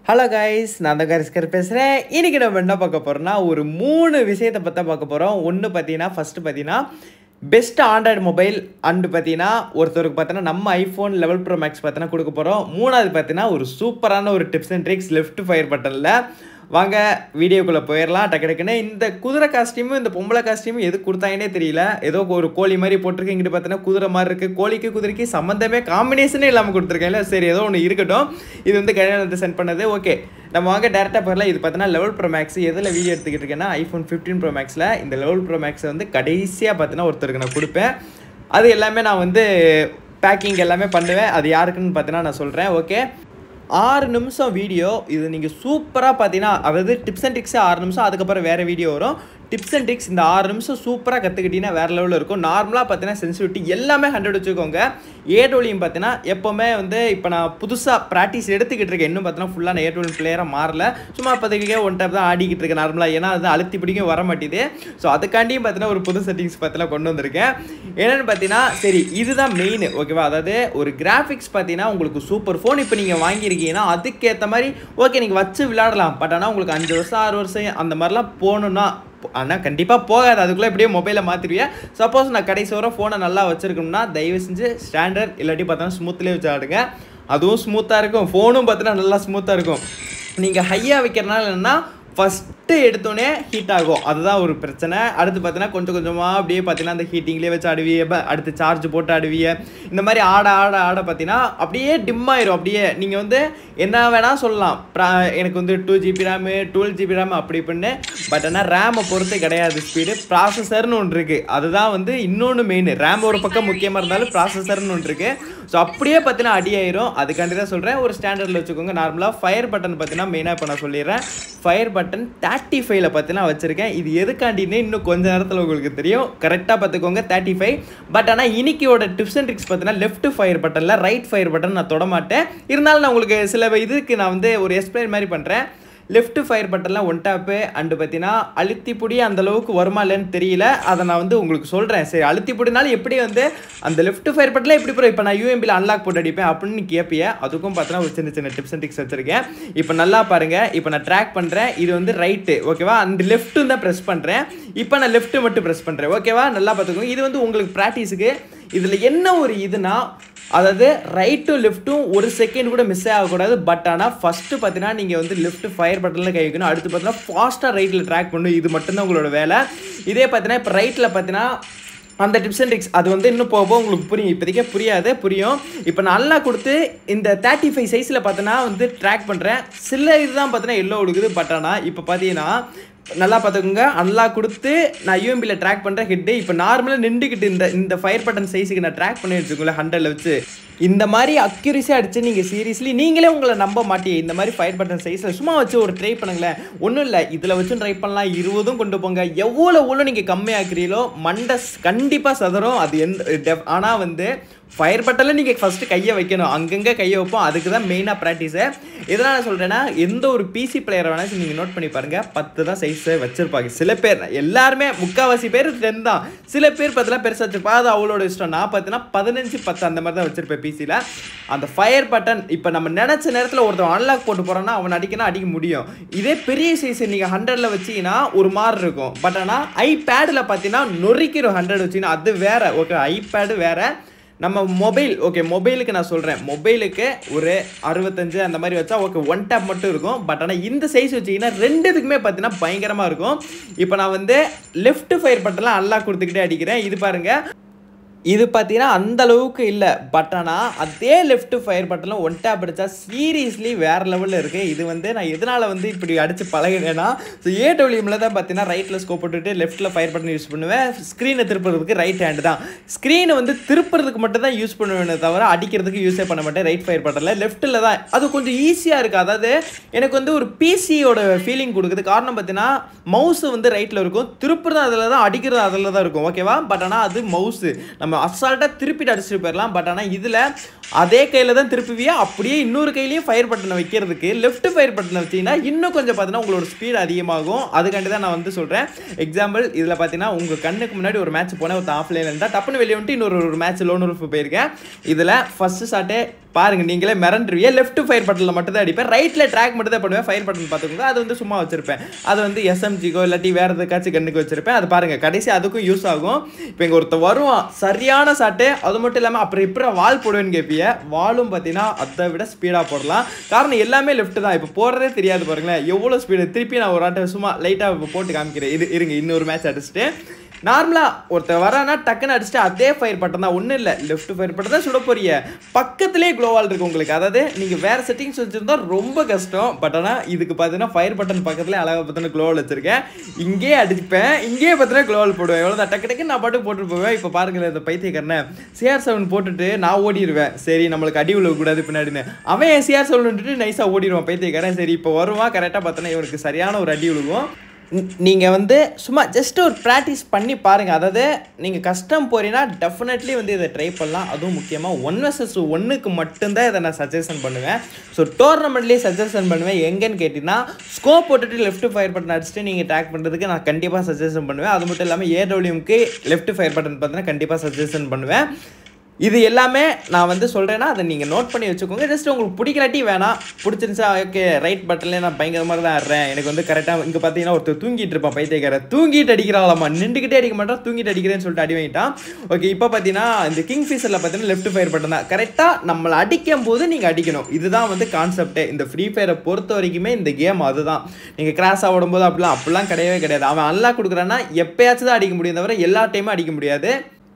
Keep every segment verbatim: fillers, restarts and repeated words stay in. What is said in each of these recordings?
Hello guys, நான் தான் கரிஸ்கர் பேசுகிறேன். இன்றைக்கி நம்ம என்ன பார்க்க போகிறோம்னா, ஒரு மூணு விஷயத்தை பற்றி பார்க்க போகிறோம். ஒன்று பார்த்தீங்கன்னா, ஃபஸ்ட்டு பார்த்தீங்கன்னா பெஸ்ட் ஆண்ட்ராய்டு மொபைல் அண்டு பார்த்தீங்கன்னா ஒருத்தருக்கு பார்த்தீங்கன்னா நம்ம ஐஃபோன் லெவல் ப்ரோ மேக்ஸ் பார்த்தீங்கன்னா கொடுக்க போகிறோம். மூணாவது பார்த்தீங்கன்னா ஒரு சூப்பரான ஒரு tips and tricks left fire பட்டனில். வாங்க வீடியோக்குள்ளே போயிடலாம் டக்கு டக்குன்னு. இந்த குதிரை காஸ்டியூமும் இந்த பொம்பளை காஸ்டியூமும் எது கொடுத்தாங்கன்னே தெரியல. ஏதோ ஒரு கோழி மாதிரி போட்டிருக்கு, இங்கிட்டு பார்த்தீங்கன்னா குதிரை மாதிரி இருக்குது. கோழிக்கு குதிரைக்கு சம்மந்தமே காம்பினேஷனே இல்லாமல் கொடுத்துருக்கேன்ல. சரி, ஏதோ ஒன்று இருக்கட்டும். இது வந்து கல்யாணத்தை சென்ட் பண்ணது. ஓகே, நம்ம வாங்க டேரெக்டாக போயிடலாம். இது பார்த்தீங்கன்னா லெவல் ப்ரோ மேக்ஸ். எதில் வீடியோ எடுத்துக்கிட்டு இருக்கேன்னா ஐஃபோன் ஃபிஃப்டீன் ப்ரோ மேக்ஸில். இந்த லெவல் ப்ரோ மேக்ஸை வந்து கடைசியாக பார்த்தீங்கன்னா ஒருத்தருக்கு நான் கொடுப்பேன். அது எல்லாமே நான் வந்து பேக்கிங் எல்லாமே பண்ணுவேன். அது யாருக்குன்னு பார்த்தீங்கன்னா நான் சொல்கிறேன். ஓகே, ஆறு நிமிஷம் வீடியோ. இது நீங்கள் சூப்பராக பார்த்தீங்கன்னா, அதாவது டிப்ஸ் அண்ட் ட்ரிக்ஸே ஆறு நிமிஷம், அதுக்கப்புறம் வேறு வீடியோ வரும். டிப்ஸ் அண்ட் ட்ரிக்ஸ் இந்த ஆறு நிமிஷம் சூப்பராக கற்றுக்கிட்டிங்கன்னா வேறு லெவலில் இருக்கும். நார்மலாக பார்த்தீங்கன்னா சென்சிட்டிவிட்டி எல்லாமே ஹண்ட்ரட் வச்சுக்கோங்க. ஏடோலியும் பார்த்தீங்கன்னா எப்போவுமே வந்து இப்போ நான் புதுசாக ப்ராக்டிஸ் எடுத்துக்கிட்டு இருக்கேன். இன்னும் பார்த்தீங்கன்னா ஃபுல்லாக நான் ஏடோலியம் பிளேயராக மாறல. சும்மா இப்போதைக்கே ஒன் டைப் தான் ஆடிக்கிட்டு இருக்கேன் நார்மலாக. ஏன்னா அது அழுத்தி பிடிக்கும் வர மாட்டேது. ஸோ அதுக்காண்டியும் பார்த்தீங்கன்னா ஒரு புது செட்டிங்ஸ் பார்த்தீங்கன்னா கொண்டு வந்திருக்கேன். என்னென்னு பார்த்தீங்கன்னா, சரி இதுதான் மெயின். ஓகேவா, அதாவது ஒரு கிராஃபிக்ஸ் பார்த்தீங்கன்னா உங்களுக்கு சூப்பர் ஃபோன் இப்போ நீங்கள் வாங்கியிருக்கீங்கன்னா அதுக்கேற்ற மாதிரி ஓகே நீங்கள் வச்சு விளையாடலாம். பட் ஆனால் உங்களுக்கு அஞ்சு வருஷம் ஆறு வருஷம் அந்த மாதிரிலாம் போகணுன்னா ஆனால் கண்டிப்பாக போகாது. அதுக்குள்ளே எப்படியே மொபைலை மாற்றிடுவேன். சப்போஸ் நான் கடைசி வர ஃபோனை நல்லா வச்சுருக்கணும்னா தயவு செஞ்சு ஸ்டாண்டர்ட் இல்லாட்டி பார்த்தோன்னா ஸ்மூத்லேயே வச்சு ஆடுங்க. அதுவும் ஸ்மூத்தாக இருக்கும். ஃபோனும் பார்த்தீங்கன்னா நல்லா ஸ்மூத்தாக இருக்கும். நீங்கள் ஹையாக வைக்கிறனால என்னென்னா ஃபஸ்ட்டு எடுத்தோடனே ஹீட் ஆகும். அதுதான் ஒரு பிரச்சனை. அடுத்து பார்த்தீங்கன்னா கொஞ்சம் கொஞ்சமாக அப்படியே பார்த்தீங்கன்னா அந்த ஹீட்டிங்லேயே வச்சு ஆடுவிய, அடுத்து சார்ஜ் போட்டு ஆடுவிய. இந்த மாதிரி ஆட ஆட ஆட பார்த்தீங்கன்னா அப்படியே டிம் ஆயிரும். அப்படியே நீங்கள் வந்து என்ன வேணால் சொல்லலாம், எனக்கு வந்து two GB RAM twelve GB RAM அப்படி பண்ணு. பட் ஆனால் ரேமை பொறுத்து கிடையாது ஸ்பீடு. ப்ராசஸர்னு ஒன்று இருக்குது. அதுதான் வந்து இன்னொன்று மெயின். ரேம் ஒரு பக்கம் முக்கியமாக இருந்தாலும் ப்ராசஸர்னு ஒன்று இருக்குது. ஸோ அப்படியே பார்த்தீங்கன்னா அடி ஆயிரும். அதுக்காண்டி தான் சொல்கிறேன் ஒரு ஸ்டாண்டர்டில் வச்சுக்கோங்க. நார்மலாக ஃபயர் பட்டன் பார்த்தீங்கன்னா மெயினாக இப்போ நான் சொல்லிடுறேன். ஃபயர் பட்டன் தேர்ட்டி ஃபைவ்ல பார்த்தீங்கன்னா வச்சுருக்கேன். இது எதுக்காண்டின்னு இன்னும் கொஞ்சம் நேரத்தில் உங்களுக்கு தெரியும். கரெக்டாக பார்த்துக்கோங்க தேர்ட்டி ஃபைவ். பட் ஆனால் இன்னைக்கியோட டிப்ஸ் அண்ட் ட்ரிக்ஸ் பார்த்தீங்கன்னா லெஃப்ட் ஃபயர் பட்டனில் ரைட் ஃபயர் பட்டன் நான் தொட மாட்டேன். இருந்தாலும் நான் உங்களுக்கு சில இதுக்கு நான் வந்து ஒரு எக்ஸ்பிளைன் மாதிரி பண்ணுறேன். லெஃப்ட் ஃபயர் பட்டனில் ஒன் டேப்பு அண்டு பார்த்தீங்கன்னா அழுத்தி பிடி அந்தளவுக்கு வருமா இல்லைன்னு தெரியல. அதை நான் வந்து உங்களுக்கு சொல்கிறேன். சரி, அழுத்தி பிடினாலும் எப்படி வந்து அந்த லெஃப்ட் ஃபயர் பட்டனில் எப்படி போகிறோம். இப்போ நான் யூஎம்பியில் அன்லாக் போட்டு அடிப்பேன் அப்படின்னு கேட்பிய. அதுக்கும் பார்த்தீங்கன்னா ஒரு சின்ன சின்ன டிப்ஸ் அண்ட் ட்ரிக்ஸ் வச்சுருக்கேன். இப்போ நல்லா பாருங்கள். இப்போ நான் ட்ராக் பண்ணுறேன். இது வந்து ரைட்டு. ஓகேவா, அந்த லெஃப்ட்டு தான் ப்ரெஸ் பண்ணுறேன். இப்போ நான் லெஃப்ட்டு மட்டும் ப்ரெஸ் பண்ணுறேன். ஓகேவா, நல்லா பார்த்துக்கோங்க. இது வந்து உங்களுக்கு ப்ராக்டிஸுக்கு. இதில் என்ன ஒரு இதுனா, அதாவது ரைட்டும் லெஃப்ட்டும் ஒரு செகண்ட் கூட மிஸ் ஆகக்கூடாது. பட் ஆனால் ஃபஸ்ட்டு பார்த்தீங்கன்னா நீங்கள் வந்து லெஃப்ட் ஃபயர் பட்டனில் கை வைக்கணும். அடுத்து பார்த்தீங்கன்னா ஃபாஸ்ட்டாக ரைட்டில் ட்ராக் பண்ணணும். இது மட்டும்தான் உங்களோட வேலை. இதே பார்த்தீங்கன்னா இப்போ ரைட்டில் பார்த்தீங்கன்னா அந்த டிப்ஸ் அண்ட் ட்ரிக்ஸ் அது வந்து இன்னும் போக போக உங்களுக்கு புரியும். இப்போதைக்கே புரியாது, புரியும். இப்போ நல்லா கொடுத்து இந்த தேர்ட்டி ஃபைவ் சைஸில் பார்த்தீங்கன்னா வந்து ட்ராக் பண்ணுறேன். சில இதுதான் பார்த்தீங்கன்னா எல்லோ கொடுக்குது. பட் ஆனால் இப்போ பார்த்தீங்கன்னா நல்லா பார்த்துக்கோங்க. அன்லாக் கொடுத்து நான் யூஎம்பியில் ட்ராக் பண்ணுறேன் ஹெட்டு. இப்போ நார்மலாக நின்றுக்கிட்டு இந்த இந்த ஃபயர் பட்டன் சைஸுக்கு நான் ட்ராக் பண்ணி வச்சுக்கோங்களேன் ஹண்ட்ரடில் வச்சு. இந்த மாதிரி அக்யூரஸியாக அடிச்சு நீங்கள் சீரியஸ்லி நீங்களே உங்களை நம்ப மாட்டீங்க. இந்த மாதிரி ஃபயர் பட்டன் சைஸில் சும்மா வச்சு ஒரு ட்ரை பண்ணுங்களேன். ஒன்றும் இல்லை, இதில் வச்சும் ட்ரை பண்ணலாம். இருபதும் கொண்டு போங்க. எவ்வளோ எவ்வளோ நீங்கள் கம்மியாக்குறீங்களோ மண்டஸ் கண்டிப்பாக சதரும். அது எந்த ஆனால் வந்து ஃபயர் பட்டனில் நீங்கள் ஃபஸ்ட்டு கையை வைக்கணும். அங்கங்கே கையை வைப்போம். அதுக்கு தான் மெயினாக ப்ராக்டிஸு. எதனால் நான் சொல்கிறேன்னா, எந்த ஒரு பிசி பிளேயரை வேணாலும் நீங்கள் நோட் பண்ணி பாருங்கள், பத்து தான் சைஸை வச்சுருப்பாங்க. சில பேர், எல்லாருமே முக்கால்வாசி பேர் டென் தான். சில பேர் பத்தெல்லாம் பெருசாக வச்சுருப்பா. அது அவளோட இஷ்டம். நான் பார்த்தீங்கன்னா பதினஞ்சு பத்து அந்த மாதிரி தான் வச்சுருப்பேன் பிசியில். அந்த ஃபயர் பட்டன் இப்போ நம்ம நினச்ச நேரத்தில் ஒருத்தன் அன்லாக் போட்டு போகிறோன்னா அவன் அடிக்கணும், அடிக்க முடியும். இதே பெரிய சைஸ் நீங்கள் ஹண்ட்ரடில் வச்சிங்கன்னா ஒரு மாதிரி இருக்கும். பட் ஆனால் ஐபேடில் பார்த்தீங்கன்னா நொறுக்கிடும் ஹண்ட்ரட் வச்சிங்கன்னா. அது வேறு. ஓகே, ஐபேடு வேறு. நம்ம மொபைல், ஓகே மொபைலுக்கு நான் சொல்கிறேன். மொபைலுக்கு ஒரு அறுபத்தஞ்சு அந்த மாதிரி வச்சா ஓகே ஒன் டேப் மட்டும் இருக்கும். பட் ஆனால் இந்த சைஸ் வச்சிங்கன்னா ரெண்டுத்துக்குமே பார்த்தீங்கன்னா பயங்கரமாக இருக்கும். இப்போ நான் வந்து லெஃப்ட் ஃபயர் பட்டன்லாம் அன்லாக் கொடுத்துக்கிட்டே அடிக்கிறேன். இது பாருங்கள், இது பார்த்தீங்கன்னா அந்த அளவுக்கு இல்லை. பட் ஆனால் அதே லெஃப்ட் ஃபயர் பட்டனில் ஒன் டேப் அடித்தா சீரியஸ்லி வேறு லெவலில் இருக்குது. இது வந்து நான் எதனால் வந்து இப்படி அடித்து பழகினேன்னா, ஸோ ஏ டபிள்யூஎம்மில் தான் பார்த்தீங்கன்னா ரைட்டில் ஸ்கோப் போட்டுட்டு லெஃப்ட்டில் ஃபயர் பட்டன் யூஸ் பண்ணுவேன். ஸ்க்ரீனை திருப்புறதுக்கு ரைட் ஹேண்டு தான். ஸ்க்ரீனை வந்து திருப்புறதுக்கு மட்டும் தான் யூஸ் பண்ணுவேனே தவிர அடிக்கிறதுக்கு யூஸே பண்ண மாட்டேன் ரைட் ஃபயர் பட்டனில். லெஃப்ட்டில் தான் அது கொஞ்சம் ஈஸியாக இருக்குது. அதாவது எனக்கு வந்து ஒரு பிசியோட ஃபீலிங் கொடுக்குது. காரணம் பார்த்தீங்கன்னா மவுஸு வந்து ரைட்டில் இருக்கும், திருப்புறது அதில் தான், அடிக்கிறது அதில் தான் இருக்கும். ஓகேவா, பட் ஆனால் அது மவுஸு. நம்ம நம்ம அசால்ட்டாக திருப்பிட்டு அடிச்சுட்டு போயிடலாம். பட் ஆனால் இதில் அதே கையில் தான் திருப்புவியா, அப்படியே இன்னொரு கையிலையும் ஃபயர் பட்டனை வைக்கிறதுக்கு லெஃப்ட் ஃபயர் பட்டனை வச்சிங்கன்னா இன்னும் கொஞ்சம் பார்த்தீங்கன்னா உங்களோட ஸ்பீட் அதிகமாகும். அதுக்காண்டி தான் நான் வந்து சொல்கிறேன். எக்ஸாம்பிள் இதில் பார்த்தீங்கன்னா உங்கள் கண்ணுக்கு முன்னாடி ஒரு மேட்ச் போனேன், ஒரு ஆஃப்லைனில் இருந்தால் டப்புன்னு வெளியே வந்துட்டு இன்னொரு ஒரு மேட்ச் லோன் ரூஃப் போயிருக்கேன். இதில் ஃபஸ்ட்டு ஷாட்டே பாருங்கள், நீங்களே மிரண்டுருவியே. லெஃப்ட் ஃபயர் பட்டனில் மட்டும் தான் அடிப்பேன், ரைட்டில் ட்ராக் மட்டும் தான் பண்ணுவேன். ஃபயர் பட்டன் பார்த்துக்கோங்க, அது வந்து சும்மா வச்சிருப்பேன். அது வந்து எஸ்எம்ஜிக்கோ இல்லாட்டி வேறு எதுக்காச்சும் கண்ணுக்கு வச்சிருப்பேன். அது பாருங்கள், கடைசி அதுக்கும் யூஸ் ஆகும். இப்போ இங்கே ஒருத்தர் வருவான், சரியான ஷாட்டு. அது மட்டும் இல்லாமல் அப்புறம் இப்போ வால் போடுவேன்னு கேட்பீங்க. வாலும் பார்த்தீங்கன்னா அதை விட ஸ்பீடாக போடலாம். காரணம் எல்லாமே லெஃப்ட் தான். இப்போ போடுறதே தெரியாது பாருங்களேன் எவ்வளோ ஸ்பீடு. திருப்பி நான் ஒரு ஆட்டை சும்மா லைட்டாக போட்டு காமிக்கிறேன். இது இருங்க, இன்னொரு மேட்ச் அடிச்சுட்டு நார்மலாக ஒருத்தர் வரானா டக்குன்னு அடிச்சுட்டு அதே ஃபயர் பட்டன் தான், ஒன்றும் இல்லை லெஃப்ட் ஃபயர் பட்டன் தான் சுட போறீங்க. பக்கத்துலேயே க்ளோவால் இருக்குது உங்களுக்கு. அதாவது நீங்கள் வேறு செட்டிங்ஸ் வச்சுருந்தா ரொம்ப கஷ்டம். பட் ஆனால் இதுக்கு பார்த்தீங்கன்னா ஃபயர் பட்டன் பக்கத்துலேயே அழகாக பார்த்தீங்கன்னா க்ளோவால் வச்சுருக்கேன். இங்கேயே அடிப்பேன், இங்கேயே பார்த்தீங்கன்னா க்ளோவால் போடுவேன். எவ்வளோ தான் டக்கு டக்கு நான் பாட்டு போட்டு போவேன். இப்போ பாருங்களேன், இந்த பைத்தியக்காரனை சிஆர் செவன் போட்டுட்டு நான் ஓடிடுவேன். சரி நம்மளுக்கு அடி விழக்கூடாது பின்னாடின்னு. அவன் என் சிஆர் செவன் விட்டுட்டு நைஸாக ஓடிடுவான் பைத்தியக்காரன். சரி இப்போ வருவான், கரெக்டாக பார்த்தோன்னா இவனுக்கு சரியான ஒரு அடி விழுகும். நீங்கள் வந்து சும்மா ஜஸ்ட் ஒரு ப்ராக்டிஸ் பண்ணி பாருங்கள். அதாவது நீங்கள் கஷ்டம் போறீங்கன்னா டெஃபினெட்லி வந்து இதை ட்ரை பண்ணலாம். அதுவும் முக்கியமாக ஒன் வர்சஸ் ஒன்றுக்கு மட்டும்தான் இதை நான் சஜஷன் பண்ணுவேன். ஸோ டோர்னமெண்ட்லேயே சஜஷன் பண்ணுவேன். எங்கேன்னு கேட்டிங்கன்னா ஸ்கோப் போட்டுட்டு லெஃப்ட் ஃபயர் பட்டன் அடிச்சுட்டு நீங்கள் ட்ராக் பண்ணுறதுக்கு நான் கண்டிப்பாக சஜஷன் பண்ணுவேன். அது மட்டும் இல்லாமல் ஏடபிள்யூஎம்க்கு லெஃப்ட் ஃபயர் பட்டன் பார்த்தீங்கன்னா கண்டிப்பாக சஜஷன் பண்ணுவேன். இது எல்லாமே நான் வந்து சொல்கிறேன்னா அதை நீங்கள் நோட் பண்ணி வச்சுக்கோங்க. ஜஸ்ட் உங்களுக்கு பிடிக்கலாட்டி வேணாம், பிடிச்சிருந்துச்சா ஓகே ரைட் பட்டன்லேயே நான் பயங்கரமாக தான் ஆடுறேன். எனக்கு வந்து கரெக்டாக இங்கே பார்த்தீங்கன்னா ஒருத்தர் தூங்கிட்டு இருப்பான் பைத்தியக்கார. தூங்கிட்டு அடிக்கிறாளாமா, நின்றுக்கிட்டே அடிக்க மாட்டான், தூங்கிட்டு அடிக்கிறேன்னு சொல்லிட்டு அடி வாங்கிட்டான். ஓகே இப்போ பார்த்தீங்கன்னா இந்த கிங் ஃபிஷரில் பார்த்தீங்கன்னா லெஃப்ட் ஃபயர் பட்டன் தான் கரெக்டாக நம்மளை அடிக்கும் போது நீங்கள் அடிக்கணும். இதுதான் வந்து கான்செப்டே இந்த ஃப்ரீ ஃபயரை பொறுத்த வரைக்குமே. இந்த கேம் அதுதான். நீங்கள் கிராஸ் ஆகும் போது அப்படிலாம் அப்படிலாம் கிடையவே கிடையாது. அவன் அன்லாக் கொடுக்குறான்னா எப்பயாச்சும் தான் அடிக்க முடியும், தவிர எல்லா டைமும் அடிக்க முடியாது.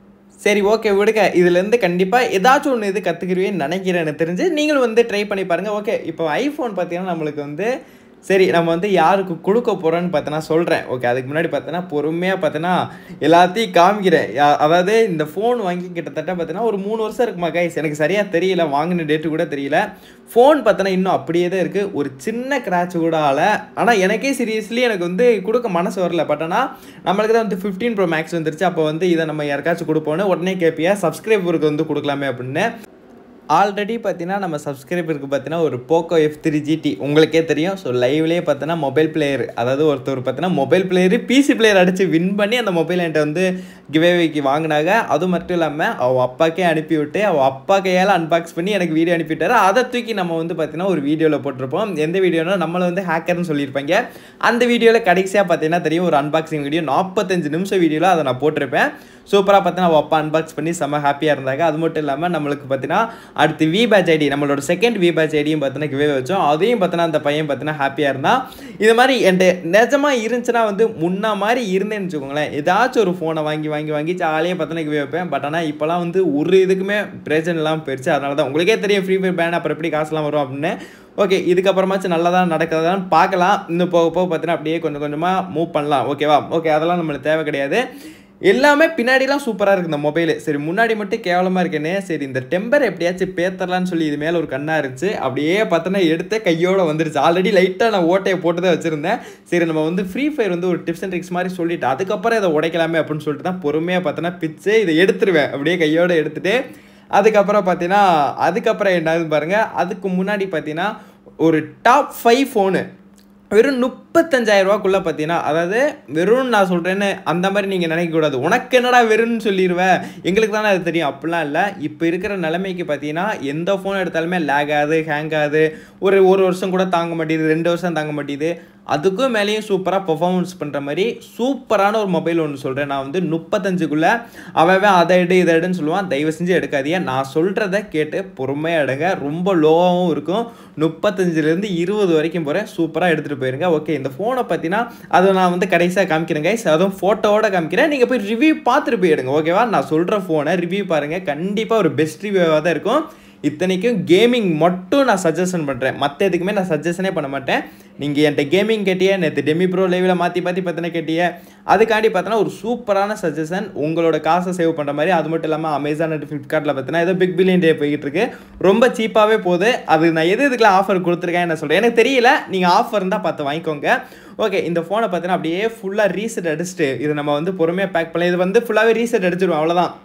சரி ஓகே விடுங்க, இதுலேருந்து கண்டிப்பாக ஏதாச்சும் ஒன்று இது கற்றுக்குருவேன்னு நினைக்கிறேன். எனக்கு தெரிஞ்சு நீங்களும் வந்து ட்ரை பண்ணி பாருங்கள். ஓகே இப்போ ஐஃபோன் பார்த்தீங்கன்னா நம்மளுக்கு வந்து சரி நம்ம வந்து யாருக்கு கொடுக்க போகிறோன்னு பார்த்தோன்னா சொல்கிறேன். ஓகே அதுக்கு முன்னாடி பார்த்தோன்னா பொறுமையாக பார்த்தோன்னா எல்லாத்தையும் காமிக்கிறேன். அதாவது இந்த ஃபோன் வாங்கி கிட்டத்தட்ட பார்த்தீங்கன்னா ஒரு மூணு வருஷம் இருக்குமா கைஸ், எனக்கு சரியாக தெரியல, வாங்கின டேட்டு கூட தெரியல. ஃபோன் பார்த்தோன்னா இன்னும் அப்படியே தான் இருக்குது, ஒரு சின்ன கிராட்ச் கூட ஆகலை. ஆனால் எனக்கே சீரியஸ்லி எனக்கு வந்து கொடுக்க மனசு வரல. பட் ஆனால் நம்மளுக்கு தான் வந்து ஃபிஃப்டீன் ப்ரோ மேக்ஸ் வந்துருச்சு. அப்போ வந்து இதை நம்ம யாருக்காச்சும் கொடுப்போன்னு உடனே கேட்பியா சப்ஸ்கிரைபருக்கு வந்து கொடுக்கலாமே அப்படின்னு. ஆல்ரெடி பார்த்தீங்கன்னா நம்ம சப்ஸ்கிரைபருக்கு பார்த்தீங்கன்னா ஒரு போக்கோ எஃப் த்ரீ ஜிடி உங்களுக்கே தெரியும். ஸோ லைவ்லேயே பார்த்தோன்னா மொபைல் பிளேயர், அதாவது ஒருத்தர் பார்த்தீங்கன்னா மொபைல் பிளேயரு பிசி பிளேயர் அடித்து வின் பண்ணி அந்த மொபைல் என்கிட்ட வந்து கிவேவேக்கு வாங்கினாங்க. அது மட்டும் இல்லாமல் அவள் அப்பாக்கே அனுப்பிவிட்டு அவள் அப்பா கையால் அன்பாக்ஸ் பண்ணி எனக்கு வீடியோ அனுப்பிவிட்டாரு. அதை தூக்கி நம்ம வந்து பார்த்தீங்கன்னா ஒரு வீடியோவில் போட்டிருப்போம். எந்த வீடியோனா நம்மளை வந்து ஹேக்கர்னு சொல்லியிருப்பாங்க. அந்த வீடியோவில் கடைசியாக பார்த்தீங்கன்னா தெரியும் ஒரு அன்பாக்சிங் வீடியோ நாற்பத்தஞ்சு நிமிஷம் வீடியோவில் அதை நான் போட்டிருப்பேன். சூப்பராக பார்த்தீங்கன்னா அவள் அப்பா அன்பாக்ஸ் பண்ணி செம்ம ஹாப்பியாக இருந்தாங்க. அது மட்டும் இல்லாமல் நம்மளுக்கு பார்த்தீங்கன்னா அடுத்து வி பேட்ச் ஐடி நம்மளோட செகண்ட் வி பேட்ச் ஐடியும் பார்த்தீங்கன்னா கிவே வச்சோம். அதையும் பார்த்தீங்கன்னா அந்த பையன் பார்த்தீங்கன்னா ஹாப்பியாக இருந்தான். இது மாதிரி என்கிட்ட நிஜமாக இருந்துச்சுன்னா வந்து முன்ன மாதிரி இருந்தேன்னு வச்சுக்கோங்களேன், ஏதாச்சும் ஒரு ஃபோனை வாங்கி வாங்கி வாங்கி ஜாலியாக பார்த்தீங்கன்னா கிவே வைப்பேன். பட் ஆனால் இப்போலாம் வந்து ஒரு இதுக்குமே பிரச்சனை இல்லாமல் போயிடுச்சு. அதனால தான் உங்களுக்கே தெரியும் ஃப்ரீ ஃபயர் பேன் அப்புறம் எப்படி காசுலாம் வரும் அப்படின்னு. ஓகே இதுக்கப்புறமாச்சும் நல்லா தான் நடக்கிறதான்னு பார்க்கலாம். இன்னும் போக போக பார்த்தீங்கன்னா அப்படியே கொஞ்சம் கொஞ்சமாக மூவ் பண்ணலாம். ஓகேவா? ஓகே அதெல்லாம் நம்மளுக்கு தேவை கிடையாது. எல்லாமே பின்னாடிலாம் சூப்பராக இருக்குது இந்த மொபைலு. சரி முன்னாடி மட்டும் கேவலமாக இருக்கேனே, சரி இந்த டெம்பர் எப்படியாச்சும் பேத்தரலான்னு சொல்லி இது மேலே ஒரு கண்ணாக இருந்துச்சு. அப்படியே பார்த்தோன்னா எடுத்து கையோடு வந்துருச்சு. ஆல்ரெடி லைட்டாக நான் ஓட்டையை போட்டு தான் வச்சுருந்தேன். சரி நம்ம வந்து ஃப்ரீ ஃபயர் வந்து ஒரு டிப்ஸ் அண்ட் ட்ரிக்ஸ் மாதிரி சொல்லிவிட்டு அதுக்கப்புறம் இதை உடைக்கலாமே அப்படின்னு சொல்லிட்டு தான் பொறுமையாக பார்த்தோன்னா பிச்சு இதை எடுத்துருவேன். அப்படியே கையோடு எடுத்துகிட்டு அதுக்கப்புறம் பார்த்தீங்கன்னா அதுக்கப்புறம் என்னதுன்னு பாருங்கள். அதுக்கு முன்னாடி பார்த்தீங்கன்னா ஒரு டாப் ஃபைவ் ஃபோனு வெறும் முப்பத்தஞ்சாயிரம் ரூபாக்குள்ளே பார்த்தீங்கன்னா, அதாவது வெறும் நான் சொல்கிறேன்னு அந்த மாதிரி நீங்கள் நினைக்கக்கூடாது. உனக்கு என்னடா வெறும்னு சொல்லிடுவேன், எங்களுக்கு தானே அது தெரியும், அப்படிலாம் இல்லை. இப்போ இருக்கிற நிலைமைக்கு பார்த்தீங்கன்னா எந்த ஃபோன் எடுத்தாலுமே லேக் ஆகுது, ஹேங் ஆகுது, ஒரு ஒரு வருஷம் கூட தாங்க மாட்டேங்குது, ரெண்டு வருஷம் தாங்க மாட்டேங்குது. அதுக்கும் மேலேயும் சூப்பராக பர்ஃபார்மன்ஸ் பண்ணுற மாதிரி சூப்பரான ஒரு மொபைல் ஒன்று சொல்கிறேன். நான் வந்து முப்பத்தஞ்சுக்குள்ளே அவன் அதை எடு இதை எடுன்னு சொல்லுவான். தயவு செஞ்சு எடுக்காதீங்க, நான் சொல்கிறத கேட்டு பொறுமையாக எடுங்க. ரொம்ப லோவாகவும் இருக்கும். முப்பத்தஞ்சுலேருந்து இருபது வரைக்கும் போகிறேன். சூப்பராக எடுத்துகிட்டு போயிருங்க. ஓகே இந்த ஃபோனை பார்த்தீங்கன்னா அதை நான் வந்து கடைசியாக காமிக்கிறேன் கைஸ், அதுவும் ஃபோட்டோவோட காமிக்கிறேன். நீங்கள் போய் ரிவ்யூ பார்த்துட்டு போயிடுங்க. ஓகேவா? நான் சொல்கிற ஃபோனை ரிவ்யூ பாருங்கள், கண்டிப்பாக ஒரு பெஸ்ட் ரிவ்யூவாக தான் இருக்கும். இத்தனைக்கும் கேமிங் மட்டும் நான் சஜஷன் பண்ணுறேன், மற்ற எதுக்குமே நான் சஜஷனே பண்ண மாட்டேன். நீங்கள் என்கிட்ட கேமிங் கேட்டிய, நேற்று டெமி ப்ரோ லைவில் மாற்றி மாற்றி பார்த்தோன்னா கேட்டிய, அதுக்காண்டி பார்த்தோன்னா ஒரு சூப்பரான சஜஷன் உங்களோட காசை சேவ் பண்ணுற மாதிரி. அது மட்டும் இல்லாமல் அமேசான் அண்ட் ஃப்ளிப்கார்ட்டில் பார்த்தீங்கன்னா ஏதோ பிக் பில்லியன் டே போய்கிட்டு இருக்கு, ரொம்ப சீப்பாகவே போகுது. அது நான் எது இதுக்கெல்லாம் ஆஃபர் கொடுத்துருக்கேன் என்ன சொல்கிறேன் எனக்கு தெரியல, நீங்கள் ஆஃபர் இருந்தால் பார்த்து வாங்கிக்கோங்க. ஓகே இந்த ஃபோனை பார்த்தீங்கன்னா அப்படியே ஃபுல்லாக ரீசெட் அடிச்சுட்டு இது நம்ம வந்து பொறுமையாக பேக் பண்ணலாம். இது வந்து ஃபுல்லாகவே ரீசெட் அடிச்சிடுவோம், அவ்வளோதான்.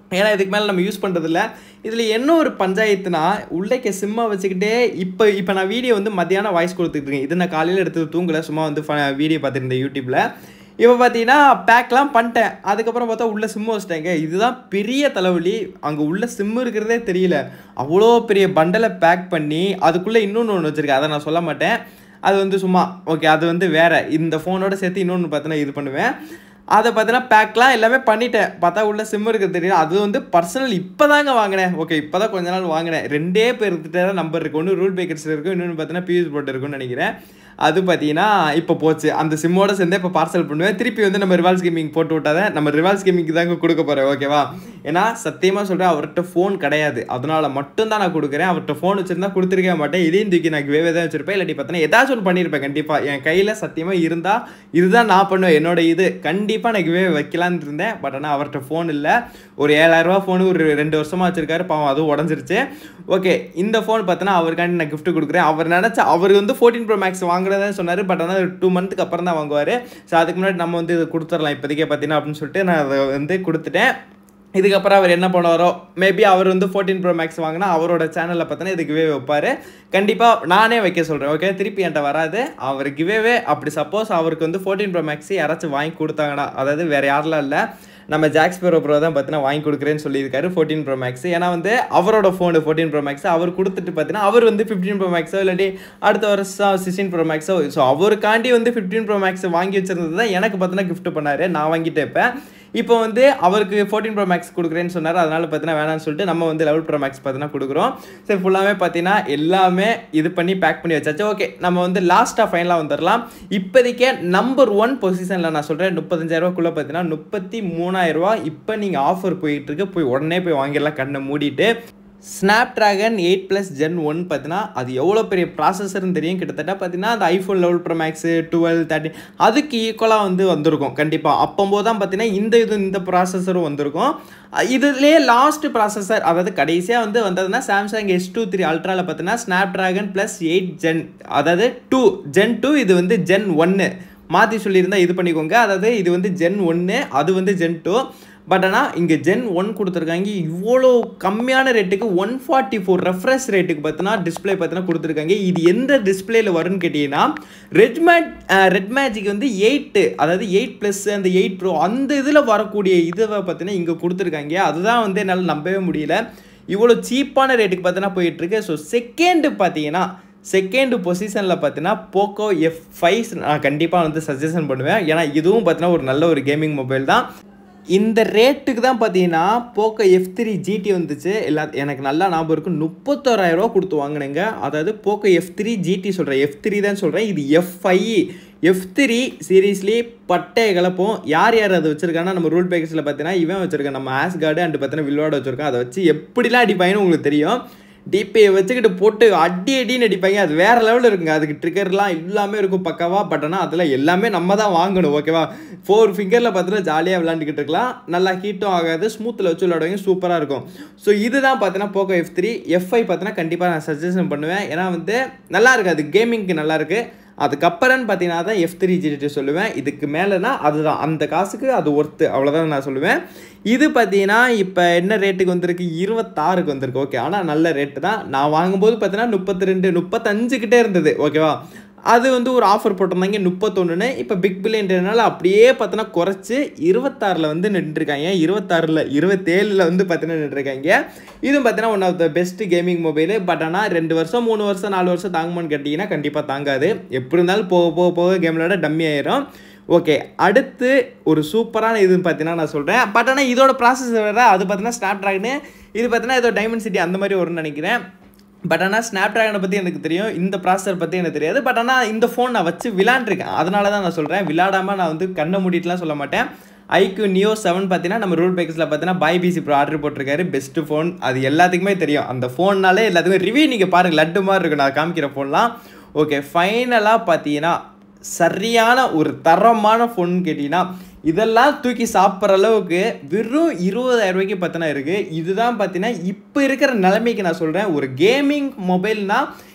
ஏன்னா இதுக்கு மேலே நம்ம யூஸ் பண்ணுறதில்ல. இதில் என்ன ஒரு பஞ்சாயத்துனா உள்ளே சிம்மை வச்சுக்கிட்டே இப்போ இப்போ நான் வீடியோ வந்து மத்தியானம் வாய்ஸ் கொடுத்துட்ருக்கேன். இது நான் காலையில் எடுத்து தூங்கலை, சும்மா வந்து வீடியோ பார்த்துருந்தேன் யூடியூப்பில். இப்போ பார்த்தீங்கன்னா பேக்லாம் பண்ணிட்டேன். அதுக்கப்புறம் பார்த்தா உள்ளே சிம்மு வச்சுட்டாங்க. இதுதான் பெரிய தலைவலி. அங்கே உள்ள சிம்மு இருக்கிறதே தெரியல. அவ்வளோ பெரிய பண்டலை பேக் பண்ணி அதுக்குள்ளே இன்னொன்று ஒன்று வச்சுருக்கேன், அதை நான் சொல்ல மாட்டேன். அது வந்து சும்மா ஓகே, அது வந்து வேறு. இந்த ஃபோனோட சேர்த்து இன்னொன்று பார்த்தீங்கன்னா இது பண்ணுவேன். அதை பார்த்தீங்கன்னா பேக்லாம் எல்லாமே பண்ணிட்டேன். பார்த்தா உள்ள சிம்மு இருக்கிறது தெரியல. அது வந்து பர்சனல் இப்போ தாங்க வாங்கினேன். ஓகே, இப்போ தான் கொஞ்ச நாள் வாங்கினேன். ரெண்டே பேர் இருந்துட்டு நம்பர் இருக்குது. ஒன்று ரூல் பேக்கர்ஸில் இருக்கும், இன்னொன்று பார்த்தீங்கன்னா பியூஸ் போட்டு இருக்குன்னு நினைக்கிறேன். அது பார்த்தீங்கன்னா இப்போ போச்சு. அந்த சிம்மோட சேர்ந்து இப்போ பார்சல் பண்ணுவேன். திருப்பி வந்து நம்ம ரிவால்ஸ் கேமிங் போட்டு விட்டாத நம்ம ரிவால்ஸ் கேமிங்க்கு தாங்க கொடுக்க போகிறேன். ஓகேவா? ஏன்னா சத்தியமாக சொல்கிறேன், அவர்கிட்ட ஃபோன் கிடையாது, அதனால் மட்டும்தான் நான் கொடுக்குறேன். அவர்கிட்ட ஃபோன் வச்சுருந்தா கொடுத்துருக்க மாட்டேன். இதையும் தூக்கி நான் கிவேவே தான் வச்சுருப்பேன். இல்லாட்டி பார்த்தீங்கன்னா ஏதாச்சும் ஒன்று பண்ணியிருப்பேன் கண்டிப்பாக. என் கையில் சத்தியமாக இருந்தால் இதுதான் நான் பண்ணுவேன். என்னோட இது கண்டிப்பாக நான் கிவேவே வைக்கலான்னு இருந்தேன். பட் ஆனால் அவர்கிட்ட ஃபோன் இல்லை. ஒரு ஏழாயிரரூவா ஃபோனு ஒரு ரெண்டு வருஷமாக வச்சுருக்காரு. பாவம் அதுவும் உடஞ்சிருச்சு. ஓகே, இந்த ஃபோன் பார்த்தீங்கன்னா அவருக்காண்டி நான் கிஃப்ட் கொடுக்குறேன். அவர் நினச்சா அவர் வந்து ஃபோர்டீன் ப்ரோ மேக்ஸ் வாங்குறதா சொன்னார். பட் ஆனால் டூ மந்த்துக்கு அப்புறம் தான் வாங்குவார். ஸோ அதுக்கு முன்னாடி நம்ம வந்து இது கொடுத்துடலாம் இப்போதைக்கே பார்த்தீங்கன்னா அப்படின்னு சொல்லிட்டு நான் அதை வந்து கொடுத்துட்டேன். இதுக்கப்புறம் அவர் என்ன பண்ணுவாரோ, மேபி அவர் வந்து ஃபோர்டீன் ப்ரோ மேக்ஸ் வாங்கினா அவரோட சேனலில் பார்த்தீங்கன்னா இது கிவே வைப்பார். கண்டிப்பாக நானே வைக்க சொல்கிறேன். ஓகே, திருப்பி என்கிட்ட வராது. அவர் கிவேவே அப்படி சப்போஸ் அவருக்கு வந்து ஃபோர்டீன் ப்ரோ மேக்ஸ் யாராச்சும் வாங்கி கொடுத்தாங்கன்னா, அதாவது வேறு யாரெல்லாம் இல்லை, நம்ம ஜாக்ஸ் ப்ரோ ப்ரோ தான் பார்த்தீங்கன்னா வாங்கி கொடுக்குறேன்னு சொல்லியிருக்காரு ஃபோர்டீன் ப்ரோ மேக்ஸ். ஏன்னா வந்து அவரோட ஃபோனு ஃபோர்டீன் ப்ரோ மேக்ஸ் அவர் கொடுத்துட்டு பார்த்தீங்கன்னா அவர் வந்து ஃபிஃப்டீன் ப்ரோ மேக்ஸோ இல்லாட்டி அடுத்த வருஷம் சிக்ஸ்டீன் ப்ரோ மேக்ஸோ, ஸோ அவருக்காண்டி வந்து ஃபிஃப்டீன் ப்ரோ மேக்ஸ் வாங்கி வச்சிருந்தது தான் எனக்கு பார்த்தீங்கன்னா கிஃப்ட் பண்ணார். நான் வாங்கிட்டு இருப்பேன். இப்போ வந்து அவருக்கு ஃபோர்டீன் ப்ரோ மேக்ஸ் கொடுக்குறேன்னு சொன்னார். அதனால் பார்த்தீங்கன்னா வேணான்னு சொல்லிட்டு நம்ம வந்து லெவல் ப்ரோ மேக்ஸ் பார்த்தீங்கன்னா கொடுக்குறோம். சரி, ஃபுல்லாகவே பார்த்தீங்கன்னா எல்லாமே இது பண்ணி பேக் பண்ணி வச்சாச்சு. ஓகே, நம்ம வந்து லாஸ்ட்டாக ஃபைனலாக வந்துடலாம். இப்போதைக்கே நம்பர் ஒன் பொசிஷனில் நான் சொல்கிறேன், முப்பத்தஞ்சாயிரரூவாக்குள்ளே பார்த்தீங்கன்னா முப்பத்தி மூணாயிரரூவா இப்போ நீங்கள் ஆஃபர் போயிட்டுருக்கு. போய் உடனே போய் வாங்கிடலாம் கண்ணை மூடிட்டு. Snapdragon eight plus gen one பார்த்தீங்கன்னா அது எவ்வளோ பெரிய ப்ராசஸர்னு தெரியும். கிட்டத்தட்ட பார்த்தீங்கன்னா அந்த iPhone level pro max twelve thirteen அதுக்கு ஈக்குவலாக வந்து வந்திருக்கும் கண்டிப்பாக. அப்போம்போது தான் பார்த்தீங்கன்னா இந்த இது இந்த ப்ராசஸரும் வந்திருக்கும். இதுலேயே லாஸ்ட் ப்ராசஸர், அதாவது கடைசியாக வந்து வந்ததுன்னா சாம்சங் எஸ் டூ த்ரீ அல்ட்ராவில் பார்த்தீங்கன்னா Snapdragon plus eight gen, அதாவது டூ ஜென் டூ, இது வந்து ஜென் ஒன்று மாற்றி சொல்லியிருந்தால் இது பண்ணிக்கோங்க. அதாவது இது வந்து ஜென் ஒன்று, அது வந்து ஜென் டூ. பட் ஆனால் இங்கே ஜென் ஒன் கொடுத்துருக்காங்க. இவ்வளோ கம்மியான ரேட்டுக்கு ஒன் ஃபார்ட்டி ஃபோர் ரெஃப்ரெஷ் ரேட்டுக்கு பார்த்தீங்கன்னா டிஸ்பிளே பார்த்தீங்கன்னா கொடுத்துருக்காங்க. இது எந்த டிஸ்பிளேயில் வரும்னு கேட்டிங்கன்னா ரெட் மேட் ரெட் மேஜிக் வந்து எயிட்டு, அதாவது எயிட் ப்ளஸ் அந்த எயிட் ப்ரோ அந்த இதில் வரக்கூடிய இதை பார்த்தீங்கன்னா இங்கே கொடுத்துருக்காங்க. அதுதான் வந்து என்னால் நம்பவே முடியல. இவ்வளோ சீப்பான ரேட்டுக்கு பார்த்தீங்கன்னா போயிட்டுருக்கு. ஸோ செகண்டு பார்த்தீங்கன்னா செகண்ட் பொசிஷனில் பார்த்தீங்கன்னா போக்கோ எஃப் ஃபைவ் நான் கண்டிப்பாக வந்து சஜஷன் பண்ணுவேன். ஏன்னா இதுவும் பார்த்தீங்கன்னா ஒரு நல்ல ஒரு கேமிங் மொபைல் தான். இந்த ரேட்டுக்கு தான் பார்த்தீங்கன்னா போக்கோ எஃப் த்ரீ ஜிடி வந்துச்சு. எல்லா எனக்கு நல்லா ஞாபகம் இருக்குது, முப்பத்தோராயிரரூவா கொடுத்து வாங்கினேங்க. அதாவது போக்கோ எஃப் த்ரீ ஜிடி சொல்கிறேன், எஃப் த்ரீ தான் சொல்கிறேன். இது F five F three seriously பட்டையை கலப்போம். யார் யார் அதை வச்சுருக்காங்கன்னா நம்ம ரூல் பேக்கர்ஸில் பார்த்தீங்கன்னா இவன் வச்சுருக்கேன், நம்ம ஆஸ் கார்டு அண்டு பார்த்தீங்கன்னா வில்லோட வச்சுருக்கேன். அதை வச்சு எப்படிலாம் அடிப்பாங்கன்னு உங்களுக்கு தெரியும். டிபியை வச்சுக்கிட்டு போட்டு அடி அடின்னு அடிப்பாங்க. அது வேறு லெவலில் இருக்குங்க. அதுக்கு ட்ரிகர்லாம் எல்லாமே இருக்கும் பக்காவாக. பட் ஆனால் அதில் எல்லாமே நம்ம தான் வாங்கணும். ஓகேவா? ஃபோர் ஃபிங்கரில் பார்த்தீங்கன்னா ஜாலியாக விளாண்டுக்கிட்டு இருக்கலாம். நல்லா ஹீட்டும் ஆகாது, ஸ்மூத்தில் வச்சு விளாடுவாங்க, சூப்பராக இருக்கும். ஸோ இதுதான் பார்த்தீங்கன்னா Poco F three. F five பார்த்தீங்கன்னா கண்டிப்பாக நான் சஜஷன் பண்ணுவேன். ஏன்னா வந்து நல்லா இருக்குது, அது கேமிங்க்கு நல்லாயிருக்கு. அதுக்கப்புறம் பார்த்தீங்கன்னா தான் எஃப் த்ரீ ஜிடி சொல்லுவேன். இதுக்கு மேலேனா அதுதான், அந்த காசுக்கு அது ஒர்த்து, அவ்வளோதான் நான் சொல்லுவேன். இது பார்த்தீங்கன்னா இப்போ என்ன ரேட்டுக்கு வந்திருக்கு, இருபத்தாறுக்கு வந்திருக்கு. ஓகே, ஆனால் நல்ல ரேட்டு தான். நான் வாங்கும்போது பார்த்தீங்கன்னா முப்பத்தி ரெண்டு முப்பத்தஞ்சுக்கிட்டே இருந்தது. ஓகேவா? அது வந்து ஒரு ஆஃபர் போட்டிருந்தாங்க முப்பத்தொன்றுன்னு. இப்போ பிக் பில்லியன்றதுனால அப்படியே பார்த்தோன்னா குறைச்சி இருபத்தாறில் வந்து நின்றுருக்காங்க. இருபத்தாறில் இருபத்தேழில் வந்து பார்த்தீங்கன்னா நின்றுருக்காங்க. இதுவும் பார்த்தீங்கன்னா one of the best gaming mobile. But ஆனால் ரெண்டு வருஷம் மூணு வருஷம் நாலு வருஷம் தாங்குமான்னு கேட்டிங்கன்னா கண்டிப்பாக தாங்காது. எப்படி இருந்தாலும் போக போக போக கேம்லோட டம்மி ஆயிரும். ஓகே, அடுத்து ஒரு சூப்பரான இது பார்த்தீங்கன்னா நான் சொல்கிறேன். பட் ஆனால் இதோட ப்ராசஸ் வேறு. அது பார்த்தீங்கன்னா ஸ்னாப் ட்ராகனு, இது பார்த்தீங்கன்னா ஏதோ டைமண்ட் சிட்டி அந்த மாதிரி வரும்னு நினைக்கிறேன். பட் ஆனால் ஸ்னாப் ட்ராகனை பற்றி எனக்கு தெரியும், இந்த ப்ராசஸர் பற்றி எனக்கு தெரியாது. பட் ஆனால் இந்த ஃபோன் நான் வச்சு விளாண்டுருக்கேன், அதனால தான் நான் சொல்கிறேன். விளாடாமல் நான் வந்து கண்ணை மூடிட்டுலாம் சொல்ல மாட்டேன். ஐக்யூ நியோ செவன் பார்த்தீங்கன்னா நம்ம ரூல் பேக்கர்ஸில் பார்த்தீங்கன்னா பாய் பிசி ப்ரோ ஆர்டர் போட்டிருக்காரு. பெஸ்ட்டு ஃபோன், அது எல்லாத்துக்குமே தெரியும். அந்த ஃபோன்னாலே எல்லாத்துக்குமே ரிவ்யூ நீங்கள் பாருங்கள், லட்டு மாதிரி இருக்கும் நான் காமிக்கிற ஃபோன்லாம். ஓகே, ஃபைனலாக பார்த்தீங்கன்னா சரியான ஒரு தரமான ஃபோன் கேட்டிங்கன்னா இதெல்லாம் தூக்கி சாப்பிட்ற அளவுக்கு வெறும் இருபதாயிரம் ரூபாய்க்கு பார்த்தீங்கன்னா இருக்குது. இதுதான் பார்த்தீங்கன்னா இப்போ இருக்கிற நிலைமைக்கு நான் சொல்கிறேன். ஒரு கேமிங் மொபைல்னால்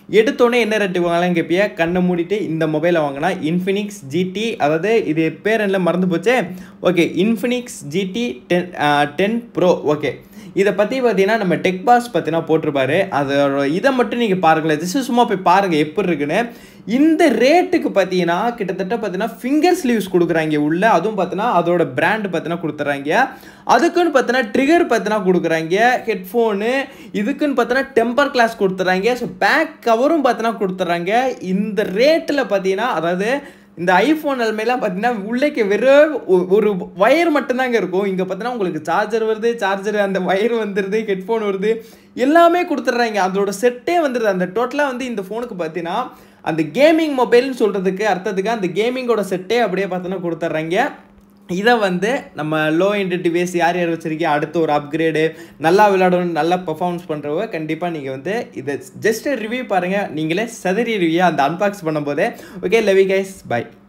எடுத்தோடனே என்ன ரேட்டு வாங்கலாம் கேட்பியா, கண்ணை மூடிட்டு இந்த மொபைலை வாங்கினா இன்ஃபினிக்ஸ் ஜிடி, அதாவது இது பேர் என்ன மறந்து போச்சே, okay Infinix GT ten ten pro. Okay இதை பற்றி பார்த்தீங்கன்னா நம்ம டெக் பாஸ் பார்த்தீங்கன்னா போட்டிருப்பாரு, அதோட இதை மட்டும் நீங்கள் பாருங்களேன், ஜஸ்ட் சும்மா போய் பாருங்கள் எப்படி இருக்குன்னு. இந்த ரேட்டுக்கு பார்த்தீங்கன்னா கிட்டத்தட்ட பார்த்தீங்கன்னா ஃபிங்கர் ஸ்லீவ்ஸ் கொடுக்குறாங்க உள்ள, அதுவும் பார்த்தீங்கன்னா அதோட பிராண்டு பார்த்தீங்கன்னா கொடுத்துட்றாங்க. அதுக்குன்னு பார்த்தீங்கன்னா ட்ரிகர் பார்த்தீங்கன்னா கொடுக்குறாங்க, ஹெட்ஃபோனு, இதுக்குன்னு பார்த்தீங்கன்னா டெம்பர் கிளாஸ் கொடுத்துட்றாங்க, ஸோ பேக் கவரும் பார்த்தீங்கன்னா கொடுத்துட்றாங்க. இந்த ரேட்டில் பார்த்தீங்கன்னா அதாவது இந்த ஐஃபோன் எல்லாமேலாம் பார்த்தீங்கன்னா உள்ளேக்கு வெறும் ஒரு ஒயர் மட்டும்தாங்க இருக்கும். இங்கே பார்த்தீங்கன்னா உங்களுக்கு சார்ஜர் வருது, சார்ஜர் அந்த ஒயர் வந்துடுது, ஹெட்ஃபோன் வருது, எல்லாமே கொடுத்துட்றாங்க. அதோட செட்டே வந்துடுது. அந்த டோட்டலாக வந்து இந்த ஃபோனுக்கு பார்த்தீங்கன்னா அந்த கேமிங் மொபைல்னு சொல்கிறதுக்கு அர்த்தத்துக்கு அந்த கேமிங்கோட செட்டே அப்படியே பார்த்தீங்கன்னா கொடுத்துட்றாங்க. இதை வந்து நம்ம லோ எண்ட் டிவைஸ் யார் யார் வச்சுருக்கீங்க, அடுத்து ஒரு அப்கிரேடு நல்லா விளையாடணும் நல்லா பெர்ஃபார்மன்ஸ் பண்ணுறவங்க கண்டிப்பாக நீங்கள் வந்து இதை ஜஸ்ட் ரிவ்யூ பாருங்கள், நீங்களே சதறி ரிவ்யூ அந்த அன்பாக்ஸ் பண்ணும்போதே. Okay love you guys, by.